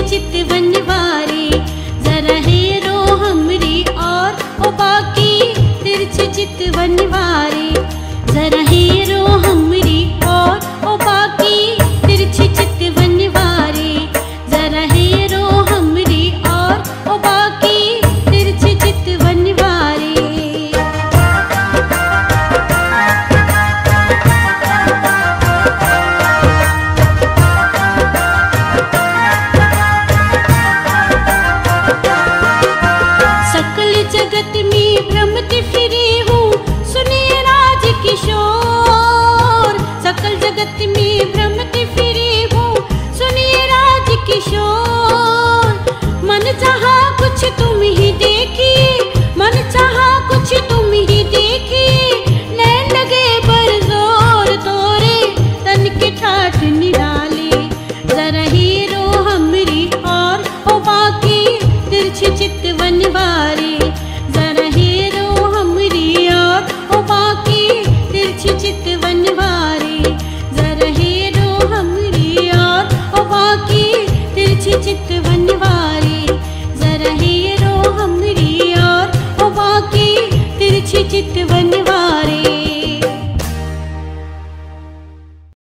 चितवन वारे, जरा हेरो हमरी और ओ बाकी तिरछी चितवन वारे, जरा हेरो हमरी और ओ बाकी तिरछी चितवन वारे, जरा हेरो हमरी और ओ बाकी तिरछी चितवन वारे। सकल जगत में भ्रमती फिरी हूँ, सुनिए राज किशोर, सकल जगत में भ्रमती फिरी हूँ, सुनिए राज किशोर। मन चाहा कुछ तुम ही देखिए, मन चाहा कुछ तुम ही देखिए, नैन लगे बरजोर तोरे तन के ठाठ नि